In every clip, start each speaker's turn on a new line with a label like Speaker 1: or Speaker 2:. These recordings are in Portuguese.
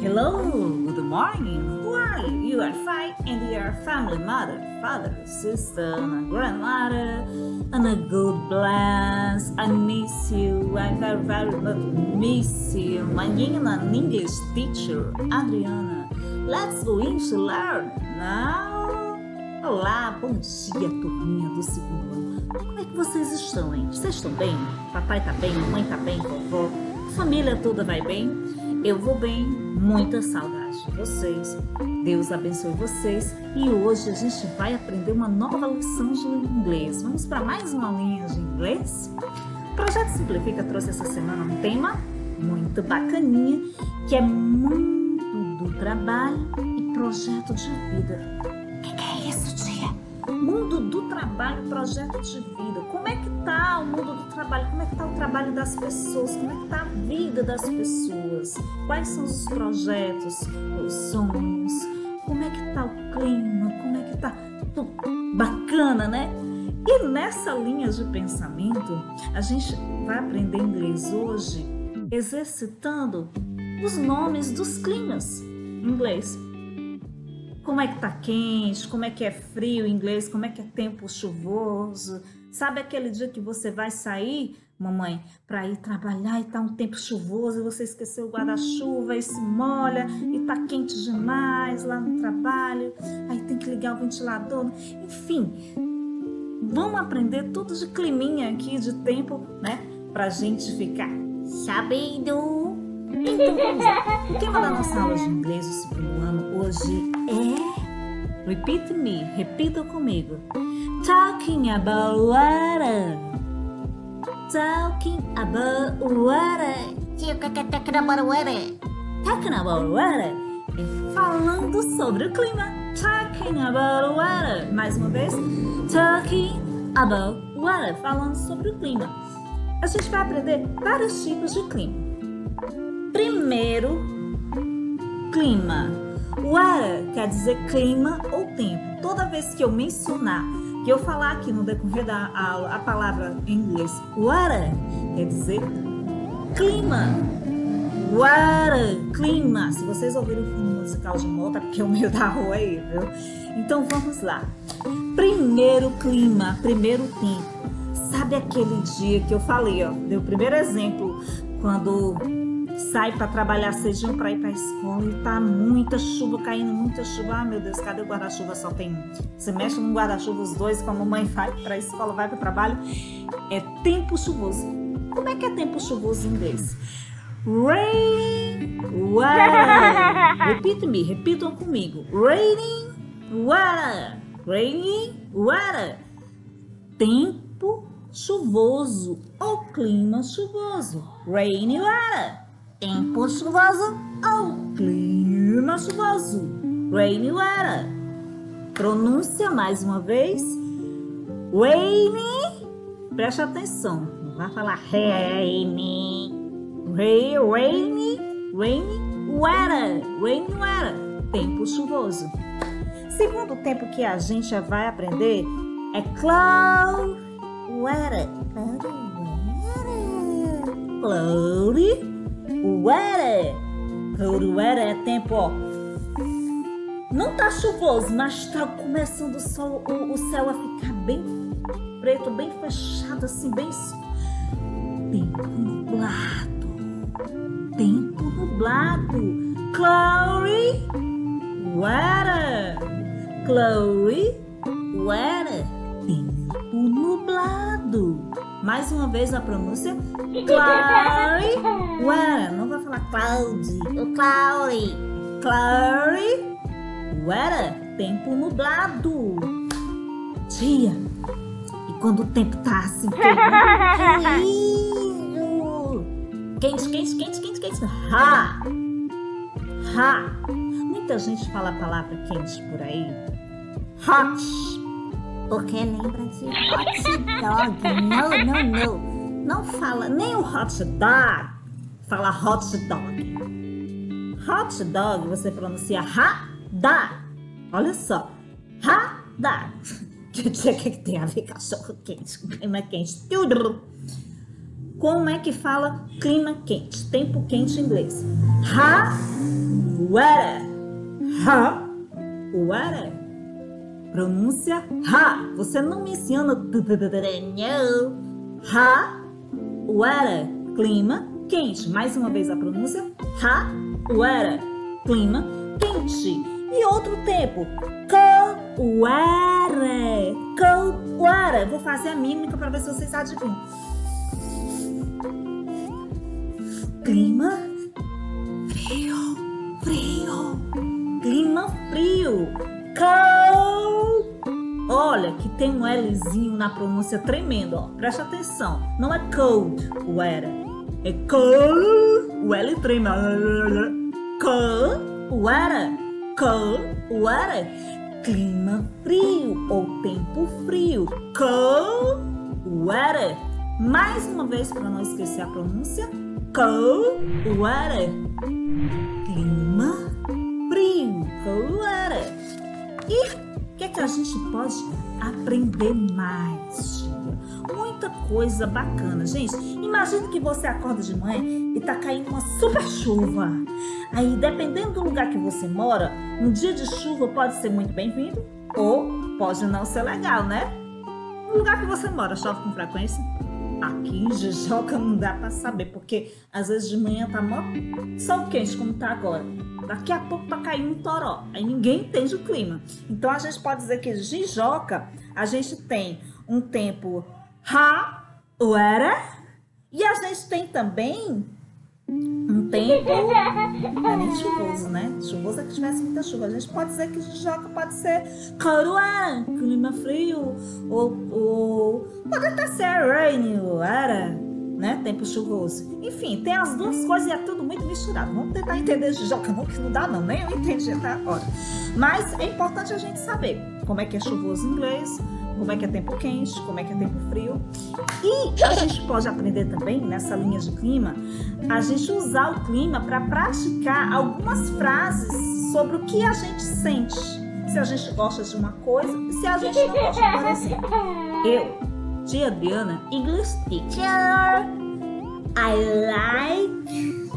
Speaker 1: Hello, good morning. Who are you? You are fine and your family, mother, father, sister, and grandmother, and a good bless. I miss you. I very much miss you. My English teacher, Adriana. Let's go in to learn now. Olá, bom dia, turminha do segundo ano. Como é que vocês estão, hein? Vocês estão bem? Papai tá bem, mamãe tá bem, vovó? Família toda vai bem? Eu vou bem, muita saudade de vocês. Deus abençoe vocês. E hoje a gente vai aprender uma nova lição de inglês. Vamos para mais uma linha de inglês? O Projeto Simplifica trouxe essa semana um tema muito bacaninha, que é mundo do trabalho e projeto de vida. O que é isso, tia? Mundo do trabalho e projeto de vida. Como é que tá o mundo do trabalho? Como é que tá o trabalho das pessoas? Como é que tá a vida das pessoas? Quais são os projetos, os sonhos? Como é que tá o clima? Como é que tá tudo bacana, né? E nessa linha de pensamento, a gente vai aprender inglês hoje exercitando os nomes dos climas em inglês. Como é que tá quente, como é que é frio em inglês, como é que é tempo chuvoso. Sabe aquele dia que você vai sair, mamãe, para ir trabalhar e tá um tempo chuvoso e você esqueceu o guarda-chuva e se molha e tá quente demais lá no trabalho, aí tem que ligar o ventilador. Enfim, vamos aprender tudo de climinha aqui, de tempo, né, pra gente ficar sabendo. Então vamos lá. O tema da nossa aula de inglês do segundo ano hoje é, repeat me, repita comigo, talking about water. Talking about water.
Speaker 2: Tio, o que é talking about water?
Speaker 1: Talking about water é falando sobre o clima. Talking about water. Mais uma vez, talking about water, falando sobre o clima. A gente vai aprender vários tipos de clima. Primeiro, clima. Water quer dizer clima ou tempo. Toda vez que eu mencionar, que eu falar aqui no decorrer da aula a palavra em inglês water, quer dizer clima. Water, clima. Se vocês ouviram o fundo musical de moto, é porque é o meio da rua aí, viu? Então vamos lá. Primeiro clima, primeiro tempo. Sabe aquele dia que eu falei, ó, dei o primeiro exemplo, quando sai para trabalhar cedinho para ir para a escola e tá muita chuva caindo, muita chuva. Ah, meu Deus, cadê o guarda-chuva? Só tem um. Você mexe no guarda-chuva, os dois, quando a mamãe vai para a escola, vai para o trabalho. É tempo chuvoso. Como é que é tempo chuvoso em inglês? Rain, water. Repeat me, repitam comigo. Raining, water. Raining, water. Tempo chuvoso ou clima chuvoso. Rainy water. Tempo chuvoso ou clima chuvoso. Rainy weather. Pronúncia mais uma vez. Rainy. Preste atenção. Não vai falar rainy. Rainy weather. Rainy weather. Tempo chuvoso. Segundo tempo que a gente já vai aprender é cloud weather. Cloudy weather. Cloudy weather é tempo, ó. Não tá chuvoso, mas tá começando o céu a ficar bem preto, bem fechado, assim, bem... Tempo nublado. Tempo nublado. Cloudy weather. Cloudy weather. Tempo nublado. Mais uma vez a pronúncia. Cloudy weather. Não vai falar cloudy.
Speaker 2: O cloudy.
Speaker 1: Cloudy weather. Tempo nublado. Tia, e quando o tempo tá assim, quente. Ha. Muita gente fala a palavra quente por aí. Hot. Porque lembra de hot dog. Não. Não fala nem o hot dog. Fala hot dog. Hot dog você pronuncia ha-da. Olha só. Ha-da. O que tem a ver cachorro quente com clima quente? Tudo. Como é que fala clima quente, tempo quente em inglês? Hot weather. Hot weather. Pronúncia ha. Você não menciona não. Hot weather. Clima quente. Mais uma vez a pronúncia hot weather. Clima quente. E outro tempo. Cold weather. Cold weather. Vou fazer a mímica para ver se vocês adivinham. Clima frio, frio, clima frio, cold. Olha que tem um Lzinho na pronúncia tremendo, ó. Presta atenção, não é cold weather, é cold, o L trema, cold weather, cold weather, clima frio ou tempo frio, cold weather. Mais uma vez para não esquecer a pronúncia. Cold weather. Clima frio. Cold weather. E o que é que a gente pode aprender mais, Tia? Muita coisa bacana. Gente, imagine que você acorda de manhã e tá caindo uma super chuva. Aí, dependendo do lugar que você mora, um dia de chuva pode ser muito bem-vindo ou pode não ser legal, né? No lugar que você mora, chove com frequência? Aqui em Jijoca não dá pra saber, porque às vezes de manhã tá mó sol quente, como tá agora. Daqui a pouco tá caindo um toró, aí ninguém entende o clima. Então a gente pode dizer que em Jijoca a gente tem um tempo hot weather e a gente tem também um tempo, não é nem chuvoso, né? Chuvoso é que tivesse muita chuva. A gente pode dizer que Jijoca pode ser cold weather, clima frio, ou pode até ser rainy weather, né? Tempo chuvoso. Enfim, tem as duas coisas e é tudo muito misturado. Vamos tentar entender Jijoca, não, que não dá não, nem eu entendi até agora. Mas é importante a gente saber como é que é chuvoso em inglês, como é que é tempo quente, como é que é tempo frio. E a gente pode aprender também, nessa linha de clima, a gente usar o clima para praticar algumas frases sobre o que a gente sente. Se a gente gosta de uma coisa e se a gente não gosta. Por exemplo, eu, Tia Adriana, English teacher, I like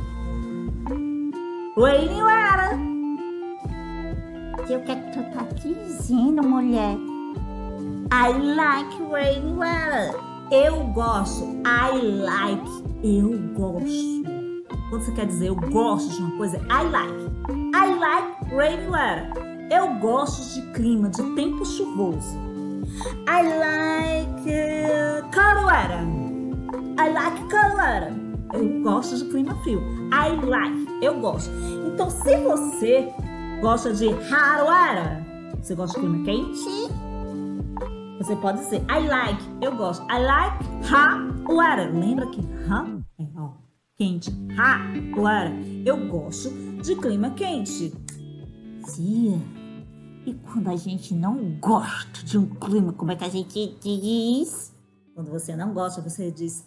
Speaker 1: rainy weather.
Speaker 2: O que é que tu tá dizendo, mulher?
Speaker 1: I like rainy weather. Eu gosto. I like. Eu gosto. Quando você quer dizer eu gosto de uma coisa, I like. I like rainy weather. Eu gosto de clima, de tempo chuvoso. I like cold weather. I like cold weather. Eu gosto de clima frio. I like. Eu gosto. Então, se você gosta de hot weather, você gosta de clima quente? Você pode dizer, I like, eu gosto. I like hot weather. Lembra que hot é ó, quente. Hot weather. Eu gosto de clima quente.
Speaker 2: Tia, e quando a gente não gosta de um clima, como é que a gente diz?
Speaker 1: Quando você não gosta, você diz,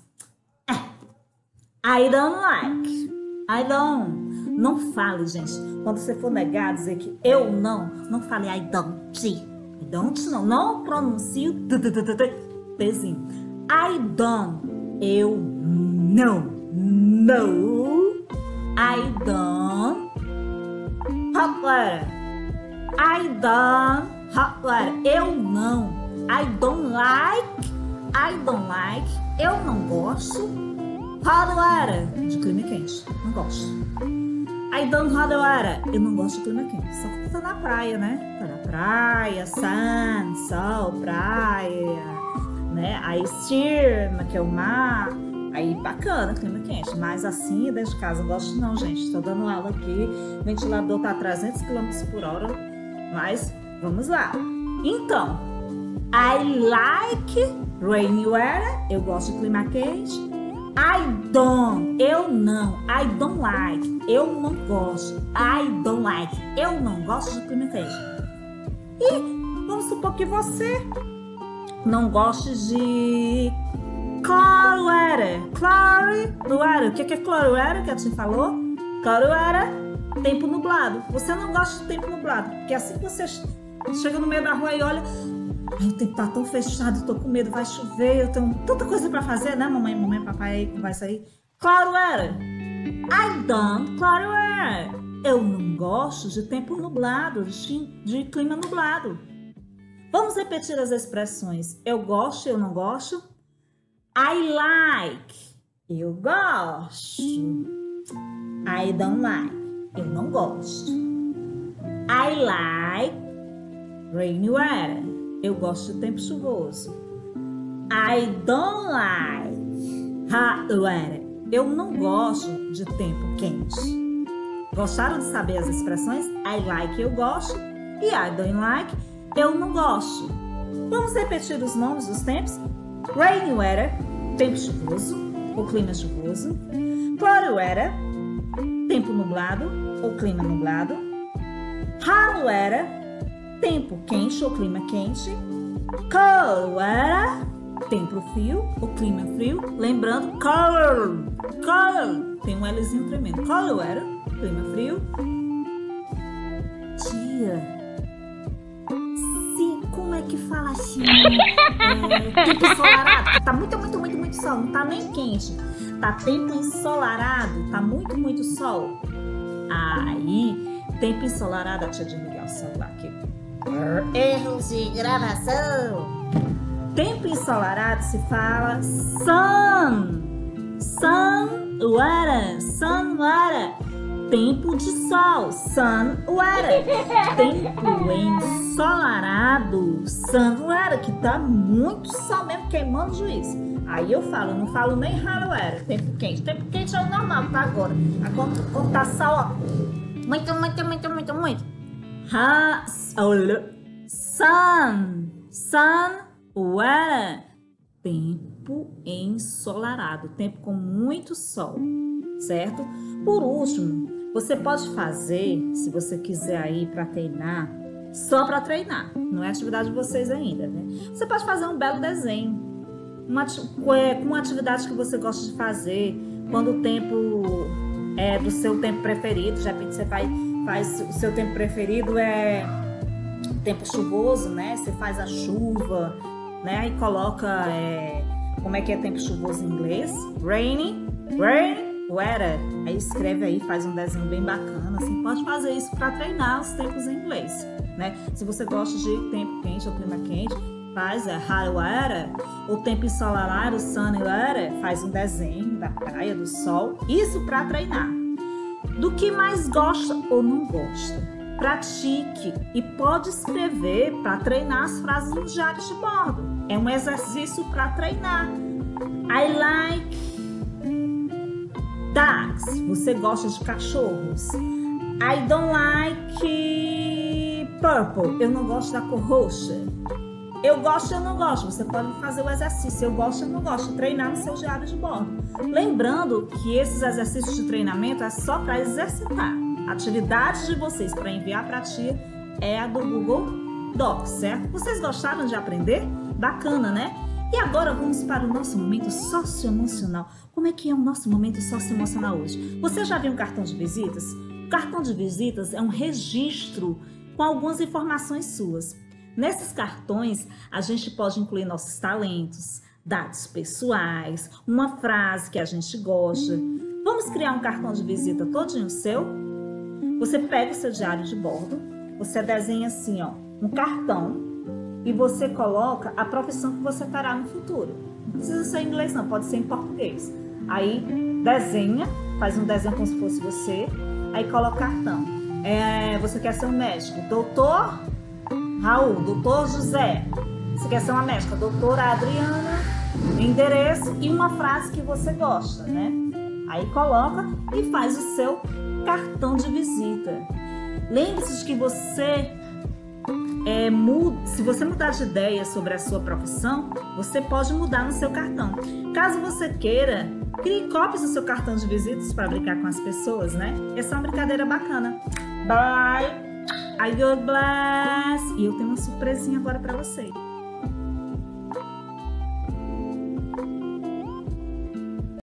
Speaker 1: I don't like. I don't. Não fale, gente. Quando você for negar, dizer que eu não fale I don't. Don't não pronuncie o tzinho. I don't. Eu não. I don't. Hot weather. I don't. Hot weather. Eu não. I don't like. Eu não gosto. Hot weather. De clima quente. Não gosto. I don't hot weather. Eu não gosto de clima quente. Só que tá na praia, né? Tá na praia, sun, sol, praia, né? Aí Stirma, que é o mar. Aí bacana, clima quente. Mas assim, dentro de casa, não gosto não, gente. Tô dando aula aqui. O ventilador tá a 300 km por hora. Mas vamos lá. Então, I like rainy weather. Eu gosto de clima quente. I don't, eu não. I don't like, eu não gosto. I don't like, eu não gosto de clima quente. E vamos supor que você não goste de cold weather. Cold weather. O que é cold weather que a gente falou? Cold weather, tempo nublado. Você não gosta de tempo nublado, porque assim que você chega no meio da rua e olha, Ai, o tempo tá tão fechado, eu tô com medo, vai chover, eu tenho tanta coisa pra fazer, né, mamãe, papai aí, vai sair. Claro era. I don't, claro era. Eu não gosto de tempo nublado, de clima nublado. Vamos repetir as expressões. Eu gosto, eu não gosto. I like, eu gosto. I don't like, eu não gosto. I like rainy weather, eu gosto de tempo chuvoso. I don't like hot weather, eu não gosto de tempo quente. Gostaram de saber as expressões? I like, eu gosto, e I don't like, eu não gosto. Vamos repetir os nomes dos tempos? Rainy weather, tempo chuvoso ou clima chuvoso. Cloudy weather, tempo nublado ou clima nublado. Hot weather, tempo quente ou clima quente. Cold weather, tempo frio ou clima frio. Lembrando, cold, tem um Lzinho tremendo. Cold weather, clima frio. Tia, como é que fala assim? Tempo ensolarado, tá muito sol, não tá nem quente. Tá tempo ensolarado, tá muito sol. Aí, tempo ensolarado, deixa eu desligar o celular aqui. Erros de gravação. Tempo ensolarado se fala sun weather. Tempo de sol, sun weather. Tempo ensolarado, sun weather, que tá muito sol mesmo, queimando o juiz. Aí eu falo, não falo nem hot weather, tempo quente. Tempo quente é o normal, tá agora. Quando tá sol, ó, muito. Sun weather, tempo ensolarado, tempo com muito sol, certo? Por último, você pode fazer, se você quiser aí para treinar, só para treinar, não é atividade de vocês ainda, né? Você pode fazer um belo desenho, com uma atividade que você gosta de fazer, quando o tempo é do seu tempo preferido, de repente você faz o seu tempo preferido é tempo chuvoso, né? Você faz a chuva, né? Aí coloca, como é que é tempo chuvoso em inglês? Rainy weather. Aí escreve aí, faz um desenho bem bacana, assim. Pode fazer isso para treinar os tempos em inglês, né? Se você gosta de tempo quente ou clima quente, faz hot weather. O tempo ensolarado, sunny weather, faz um desenho da praia, do sol. Isso para treinar. Do que mais gosta ou não gosta? Pratique e pode escrever para treinar as frases nos diários de bordo. É um exercício para treinar. I like dogs. Você gosta de cachorros. I don't like purple. Eu não gosto da cor roxa. Eu gosto, eu não gosto. Você pode fazer o exercício. Eu gosto, eu não gosto. Treinar no seu diário de bordo. Lembrando que esses exercícios de treinamento é só para exercitar. A atividade de vocês para enviar para a tia é a do Google Docs, certo? Vocês gostaram de aprender? Bacana, né? E agora vamos para o nosso momento socioemocional. Como é que é o nosso momento socioemocional hoje? Você já viu um cartão de visitas? O cartão de visitas é um registro com algumas informações suas. Nesses cartões, a gente pode incluir nossos talentos, dados pessoais, uma frase que a gente gosta. Vamos criar um cartão de visita todinho seu? Você pega o seu diário de bordo, você desenha assim, ó, um cartão e você coloca a profissão que você terá no futuro. Não precisa ser em inglês não, pode ser em português. Aí desenha, faz um desenho como se fosse você, aí coloca cartão. Você quer ser um médico? Doutor Raul, doutor José. Você quer ser uma médica? Doutora Adriana, endereço e uma frase que você gosta, né? Aí coloca e faz o seu cartão de visita. Lembre-se de que você se você mudar de ideia sobre a sua profissão, você pode mudar no seu cartão. Caso você queira, crie cópias do seu cartão de visitas para brincar com as pessoas, né? Essa é uma brincadeira bacana. Bye! I God bless! E eu tenho uma surpresinha agora para você.